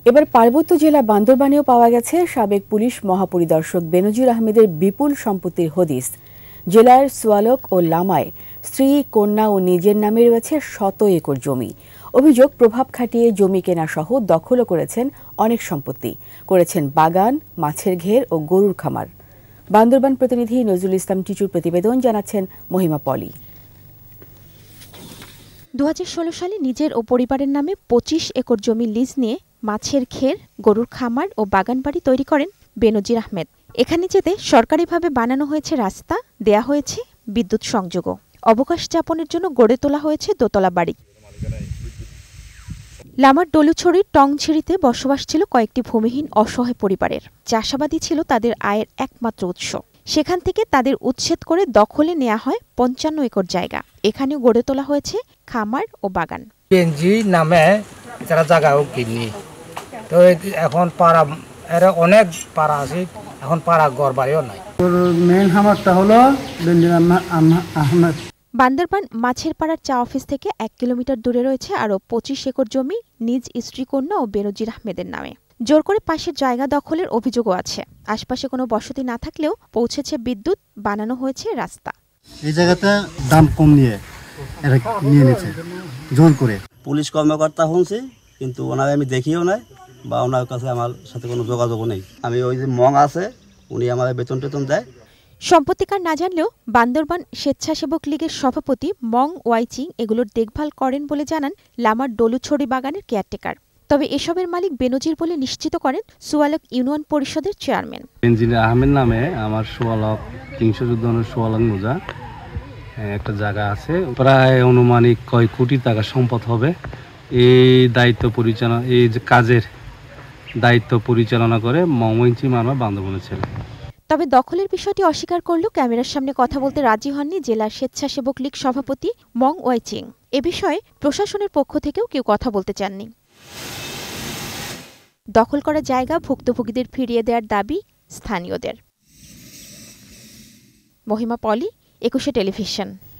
এবার পার্বত্য জেলা বান্দরবানেও পাওয়া গেছে সাবেক পুলিশ মহাপরিদর্শক বেনজির আহমেদের বিপুল সম্পত্তির হদিস। জেলার সোয়ালক ও লামায় স্ত্রী, কন্যা ও নিজের নামে রয়েছে শত একর জমি। অভিযোগ, প্রভাব খাটিয়ে জমি কেনা সহ দখলও করেছেন অনেক সম্পত্তি, করেছেন বাগান, মাছের ঘের ও গরুর খামার। বান্দরবান প্রতিনিধি নজরুল ইসলাম টিচুর প্রতিবেদন, জানাচ্ছেন মহিমা পলি। 2016 সালে নিজের ও পরিবারের নামে 25 একর জমি লিজ নিয়ে মাছের ঘের, গরুর খামার ও বাগান বাড়ি তৈরি করেন বেনজির আহমেদ। এখানে যেতে সরকারিভাবে বানানো হয়েছে রাস্তা, দেয়া হয়েছে বিদ্যুৎ সংযোগও। অবকাশ যাপনের জন্য গড়ে তোলা হয়েছে দোতলা বাড়ি। লামার ডলুছড়ির টংছিড়িতে বসবাস ছিল কয়েকটি ভূমিহীন অসহায় পরিবারের। চাষাবাদই ছিল তাদের আয়ের একমাত্র উৎস। সেখান থেকে তাদের উচ্ছেদ করে দখলে নেওয়া হয় 55 একর জায়গা। এখানেও গড়ে তোলা হয়েছে খামার ও বাগান। বেনজি নামে যারা জায়গাও কিনি, তো এখন পাড়া এর অনেক পাড়া আছে, এখন পাড়া ঘর বাড়িও নাই। মেইন খামারটা হলো বেনজির আহমেদ। বান্দরবান মাছের পাড়ার চা অফিস থেকে 1 কিলোমিটার দূরে রয়েছে আরও 25 একর জমি নিজ স্ত্রী, কন্যা ও বেনজির আহমেদের নামে। জোর করে পাশের জায়গা দখলের অভিযোগও আছে। আশপাশে কোনো বসতি না থাকলেও পৌঁছেছে বিদ্যুৎ, বানানো হয়েছে রাস্তা। এই জায়গাতে দাম কম নিয়ে এরা নিয়ে নিয়েছে জোর করে। পুলিশ কর্মকর্তা হচ্ছে, কিন্তু ওনাকে আমি দেখিও নাই বা ওনার কাছে আমার সাথে কোনো যোগাযোগও নেই। আমি ওই যে মং আছে, উনি আমার বেতন টেতন দেয়। সম্পত্তিকার না জানলেও বান্দরবান স্বেচ্ছাসেবক লীগের সভাপতি মং ওয়াইচিং এগুলোর দেখভাল করেন বলে জানান লামার ডলুছড়ি বাগানের কেয়ারটেকার। তবে এসবের মালিক বেনজির বলে নিশ্চিত করেন সুয়ালক ইউনিয়ন পরিষদের চেয়ারম্যান। বেনজির আহমেদ নামে আমার সোয়ালক 314 সোয়ালক মোজা একটা জায়গা আছে, প্রায় অনুমানিক কয় কোটি টাকা সম্পদ হবে। এই দায়িত্ব পরিচালনা, এই যে কাজের দায়িত্ব পরিচালনা করে মং ওয়াইচিং আমার বান্দরবানের ছেলে। তবে দখলের বিষয়টি অস্বীকার করলেও ক্যামেরার সামনে কথা বলতে রাজি হননি জেলার স্বেচ্ছাসেবক লীগ সভাপতি মং ওয়াইচিং। এ বিষয়ে প্রশাসনের পক্ষ থেকেও কেউ কথা বলতে চাননি। দখল করা জায়গা ভুক্তভোগীদের ফিরিয়ে দেওয়ার দাবি স্থানীয়দের। মহিমা পলি, 21 টেলিভিশন।